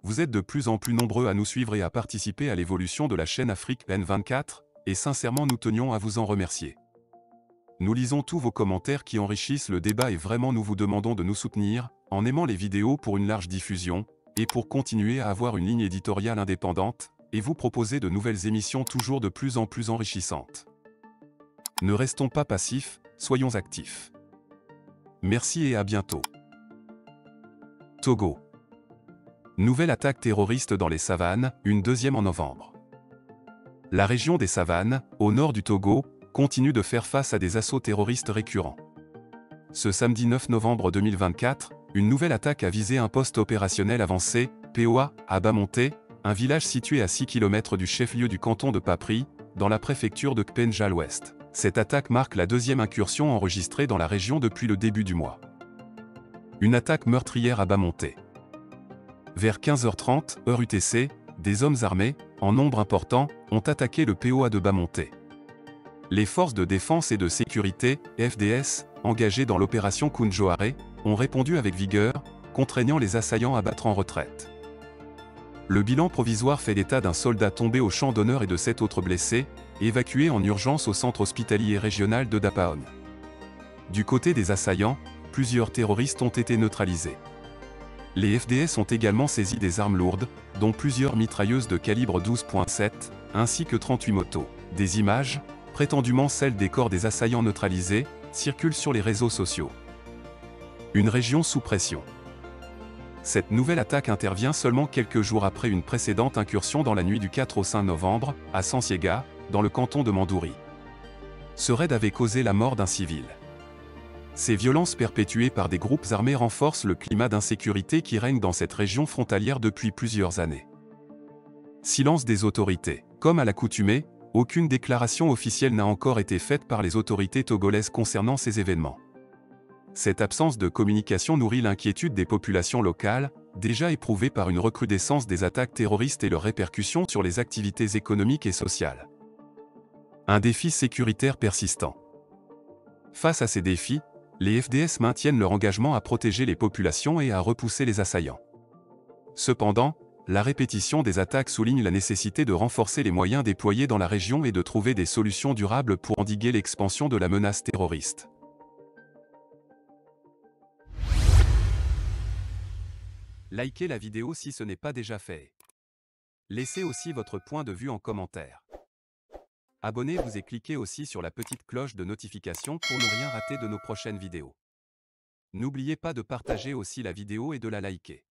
Vous êtes de plus en plus nombreux à nous suivre et à participer à l'évolution de la chaîne Afrique N24, et sincèrement nous tenions à vous en remercier. Nous lisons tous vos commentaires qui enrichissent le débat et vraiment nous vous demandons de nous soutenir, en aimant les vidéos pour une large diffusion, et pour continuer à avoir une ligne éditoriale indépendante, et vous proposer de nouvelles émissions toujours de plus en plus enrichissantes. Ne restons pas passifs, soyons actifs. Merci et à bientôt. Togo. Nouvelle attaque terroriste dans les savanes, une deuxième en novembre. La région des savanes, au nord du Togo, continue de faire face à des assauts terroristes récurrents. Ce samedi 9 novembre 2024, une nouvelle attaque a visé un poste opérationnel avancé, POA, à Bamonté, un village situé à 6 km du chef-lieu du canton de Papri, dans la préfecture de Kpenja à l'ouest. Cette attaque marque la deuxième incursion enregistrée dans la région depuis le début du mois. Une attaque meurtrière à Bamonté. Vers 15h30, heure UTC, des hommes armés, en nombre important, ont attaqué le POA de Bamonté. Les forces de défense et de sécurité, FDS, engagées dans l'opération Kunjoare, ont répondu avec vigueur, contraignant les assaillants à battre en retraite. Le bilan provisoire fait l'état d'un soldat tombé au champ d'honneur et de 7 autres blessés, évacués en urgence au centre hospitalier régional de Dapaon. Du côté des assaillants, plusieurs terroristes ont été neutralisés. Les FDS ont également saisi des armes lourdes, dont plusieurs mitrailleuses de calibre 12.7, ainsi que 38 motos. Des images, prétendument celles des corps des assaillants neutralisés, circulent sur les réseaux sociaux. Une région sous pression. Cette nouvelle attaque intervient seulement quelques jours après une précédente incursion dans la nuit du 4 au 5 novembre, à Sansiega, dans le canton de Mandouri. Ce raid avait causé la mort d'un civil. Ces violences perpétuées par des groupes armés renforcent le climat d'insécurité qui règne dans cette région frontalière depuis plusieurs années. Silence des autorités. Comme à l'accoutumée, aucune déclaration officielle n'a encore été faite par les autorités togolaises concernant ces événements. Cette absence de communication nourrit l'inquiétude des populations locales, déjà éprouvées par une recrudescence des attaques terroristes et leurs répercussions sur les activités économiques et sociales. Un défi sécuritaire persistant. Face à ces défis, les FDS maintiennent leur engagement à protéger les populations et à repousser les assaillants. Cependant, la répétition des attaques souligne la nécessité de renforcer les moyens déployés dans la région et de trouver des solutions durables pour endiguer l'expansion de la menace terroriste. Likez la vidéo si ce n'est pas déjà fait. Laissez aussi votre point de vue en commentaire. Abonnez-vous et cliquez aussi sur la petite cloche de notification pour ne rien rater de nos prochaines vidéos. N'oubliez pas de partager aussi la vidéo et de la liker.